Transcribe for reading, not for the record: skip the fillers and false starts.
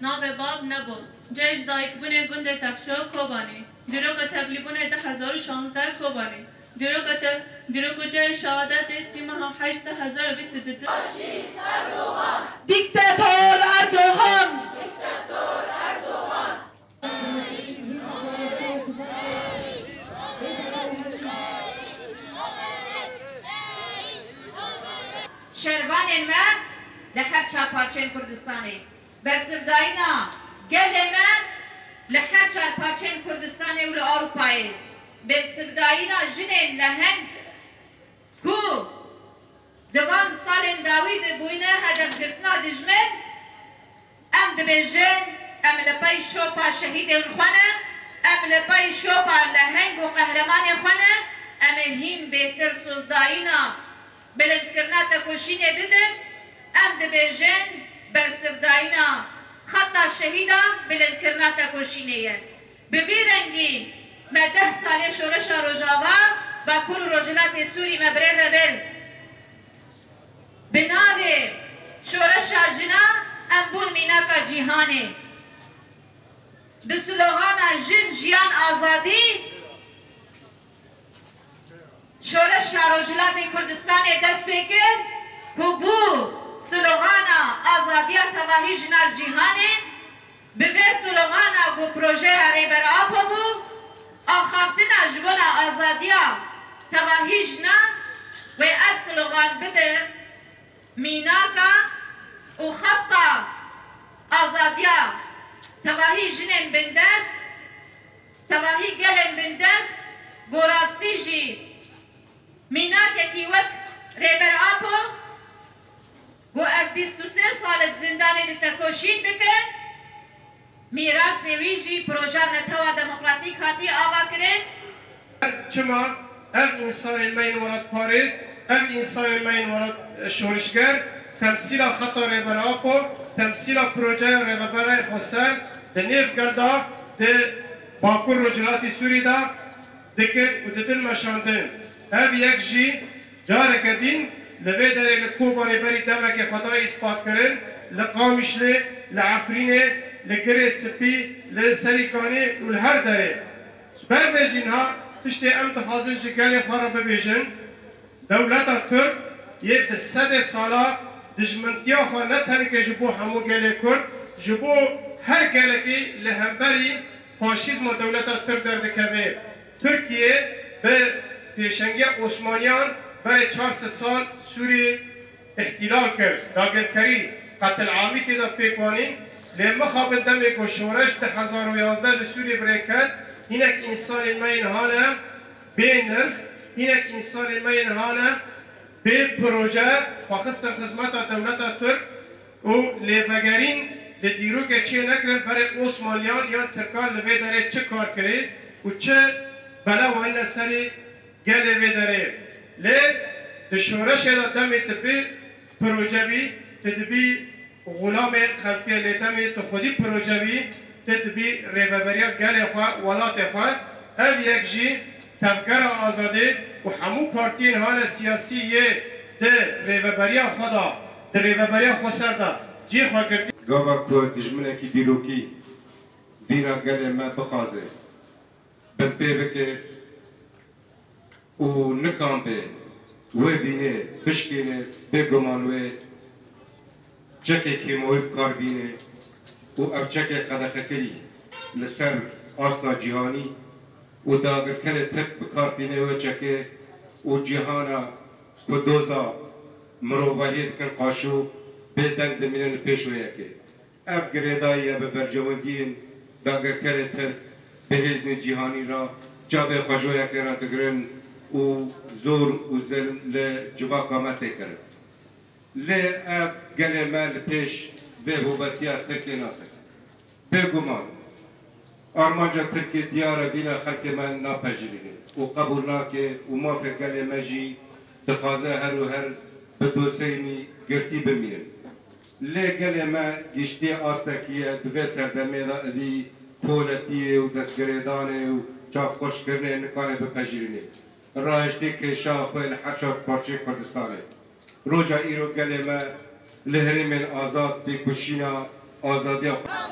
ناو باب نبود جیش دایک بونه گنده تفشو کوبانی دیروگ تبلی بونه 1016 کوبانی دیروگ جای شهادت سیمه 8022 فاشیست اردوغان دیکتاتور اردوغان شروان من لحر چارپارچین کردستانی برسرداینا گل من لحر چارپارچین کردستانی و اروپایی برسرداینا جنین لهنگ کو دوان سال داوید بوینه هدف گرتنا دجمن ام دبیجن ام لپای شوپا شهید خونه ام لپای شوپا لهنگ و قهرمان خونه ام هیم بهتر سوزداینا بلند کرنا تکوشینه بدن ام دبیجن برسرداینا خطا شهیدا بلند کرنا تکوشینه ببی رنگی ما 10 ساله شورش روجاوا با کور روجلات سوری مبره ببر بناوی شورش جنا امبون میناکا جیهانه بسلوغانا جن جیان آزادی شورش روجلات کردستان دست بکن کبو سلوغانا آزادی تواهی جنال جیهانه بوی سلوغانا گو پروژه ریبر آپو بو آخافتنا جبونا آزادیا تواهی جنا و اف سلوغان ببه میناکا و خطا آزادیا تواهی جنین بندست تواهی گلن بندست گوراستی جی میناکا کی وک ریبر آپو گو اف 23 سالت زندانی دی تکوشین دکن میراث ویجی پروژه نتوا دموکراتیک هاتی آوا کرن چما اف انسان المین ورد پاریس اف انسان المین ورد شورشگر تمثیل خطا ریبر آپو تمثیل پروژه ریبر خسر ده نیف گلدا ده باکور رجلاتی سوری دا دکر و ددن مشاندن اف یک جی جاره کدین لبه داره لکوبانی بری دمک خطای اثبات کرن لقامشله لعفرینه لگره سپی لسریکانی و لهر داره بر بجین ها تشتی ام تخازن شکل خارا ببیجن دولت ترک یک 100 سالا دجمنتیا خواه نتنکه جبو همو گله کرد جبو هر گله که لهمبری فاشیزم دولت ترک دردکوه ترکیه به پیشنگی عثمانیان برای 400 سال سوری احتلال کرد داگرکری قتل عامی تیدا پیکوانی لما خابن دمی کو شورش 2011 لسوری برکت اینک انسان المین هانه به نرخ اینک انسان المین هانه به پروژه فاخستن خدمت دولت ترک و لیبگرین لدیرو که چه نکرن برای عثمانیان یا ترکان لوی داره چه کار کرد و چه بلا و این سری گل لوی داره لی دشورش دمی تبی پروژه بی تدبی غلام خلقی لیتمی تو خودی پروژه بی تدبی ریوبریا گل خواه ولات خواه او یک جی تفکر آزاده و همو پارتین هان سیاسی ده ریوبریا خدا ده ریوبریا خسر دا جی خواه کردی گاوا که دجمنه کی دیروکی ویرا گل ما بخوازه بدبه بکه و نکام به و بینه بشکینه بگمان و چکه که مویب کار بینه و او چکه قدخه کری لسر آسنا جهانی و داگر کنه تک بکار بینه و چکه و جهانا کدوزا مروباهید کن قاشو بهتنگ دمینن پیشویه که اف گریدایی به برجواندین داگر کنه تک بهزن جهانی را جاوه خوشویه که را تگرن و زور و ظلم لجوا قامته کرد لی اف گله مال پیش به حوبتیا ترکی ناسک بگمان آرمانجا ترکی دیاره بینا خلق من ناپجیرینه و قبول ناکه و مافه گله مجی دخوازه هر و هر به دوسینی گرتی بمینن لی گله ما گشتی آستکیه دوه سردمه دی کولتیه و دستگریدانه و چاف خوش کرنه نکانه بپجیرینه راهشتی که شاخوی لحچا پارچه کردستانه روجا ایرو گله ما لهری من آزاد دی کشینا آزادی